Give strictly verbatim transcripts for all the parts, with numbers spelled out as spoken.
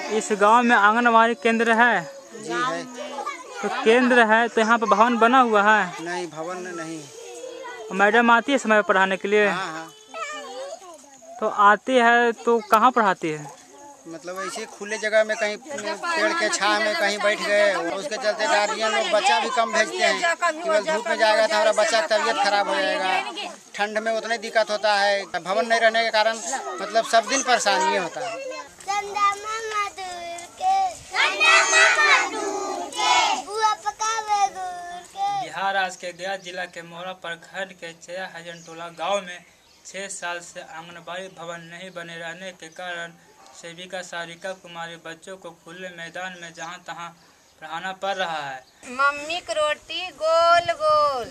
इस गांव में आंगनबाड़ी केंद्र है? जी है। तो केंद्र है तो यहाँ पर भवन बना हुआ है? नहीं, भवन नहीं। मैडम आती है समय पढ़ाने के लिए? हाँ हाँ। तो आती है तो कहाँ पढ़ाती है? मतलब ऐसे खुले जगह में कहीं पेड़ के छांव में कहीं बैठ गए, उसके चलते गार्जियन लोग बच्चा भी कम भेजते हैं। केवल धूप में जाएगा तो हमारा बच्चा की तबीयत खराब हो जाएगा। ठंड में उतनी दिक्कत होता है। भवन नहीं रहने के कारण मतलब सब दिन परेशानी होता है। बिहार राज्य के गया जिला के मोहरा प्रखंड के चया हजन टोला गाँव में छह साल से आंगनबाड़ी भवन नहीं बने रहने के कारण सेविका सारिका कुमारी बच्चों को खुले मैदान में जहां तहां पढ़ाना पड़ रहा है। मम्मी की रोटी गोल गोल,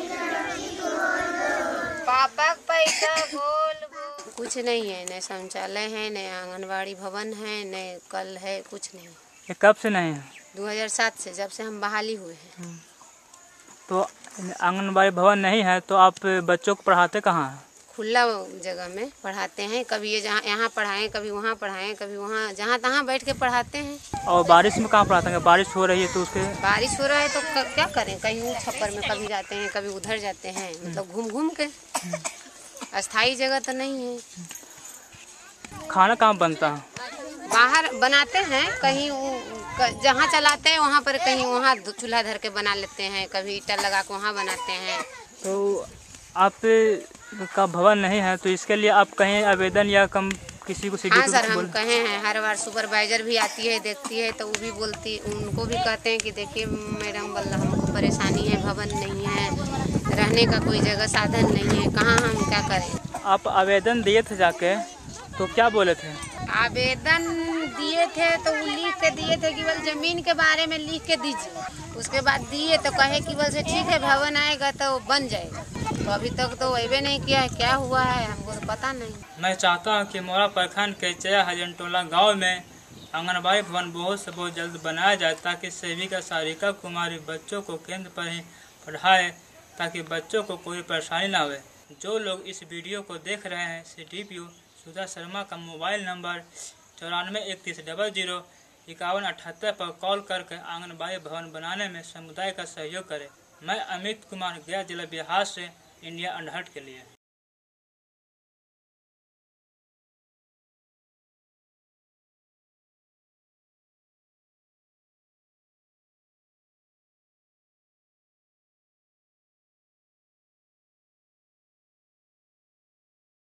पापा का पैसा गोल गोल। कुछ नहीं है, न शौचालय है, न आंगनबाड़ी भवन है, न कल है, कुछ नहीं। ये कब से नहीं है? दो हज़ार सात से, जब से हम बहाली हुए हैं। तो आंगनबाड़ी भवन नहीं है तो आप बच्चों को पढ़ाते कहाँ हैं? खुला जगह में पढ़ाते हैं। कभी ये जहाँ यहाँ पढ़ाएं, कभी वहाँ पढ़ाएं, कभी वहाँ, जहाँ तहाँ बैठ के पढ़ाते हैं। और बारिश में कहाँ पढ़ाते हैं? बारिश हो रही है तो उसके बारिश हो रहा है तो क्या करें, कहीं वो छप्पर में कभी जाते हैं, कभी उधर जाते हैं, मतलब घूम घूम के। अस्थाई जगह तो नहीं है। खाना कहाँ बनता है? बाहर बनाते हैं, कहीं जहाँ चलाते हैं वहाँ पर, कहीं वहाँ चूल्हा धर के बना लेते हैं, कभी ईटा लगा के वहाँ बनाते हैं। तो आप का भवन नहीं है तो इसके लिए आप कहीं आवेदन या कम किसी को? हाँ सर, हम कहे हैं। हर बार सुपरवाइजर भी आती है, देखती है, तो वो भी बोलती, उनको भी कहते हैं कि देखिए मैडम बोला हमको परेशानी है, भवन नहीं है, रहने का कोई जगह साधन नहीं है, कहाँ हम क्या करें। आप आवेदन दिए थे जाके तो क्या बोले थे? आवेदन दिए थे तो वो लिख के दिए थे कि बल जमीन के बारे में लिख के दीजिए। उसके बाद दिए तो कहे कि बल से ठीक है भवन आएगा तो बन जाएगा। तो अभी तक तो वही नहीं किया है, क्या हुआ है हमको तो पता नहीं। मैं चाहता हूं कि मोहरा प्रखंड के चया हजन टोला गाँव में आंगनबाड़ी भवन बहुत से बहुत जल्द बनाया जाए ताकि सेविका सारिका कुमारी बच्चों को केंद्र पर ही पढ़ाए, ताकि बच्चों को कोई परेशानी ना हो। जो लोग इस वीडियो को देख रहे हैं, C D P O Sudha Sharma का मोबाइल नंबर चौरानवे इकतीस डबल जीरो इक्यावन अठहत्तर पर कॉल करके आंगनबाड़ी भवन बनाने में समुदाय का सहयोग करें। मैं अमित कुमार, गया जिला बिहार से, इंडिया अनहट के लिए।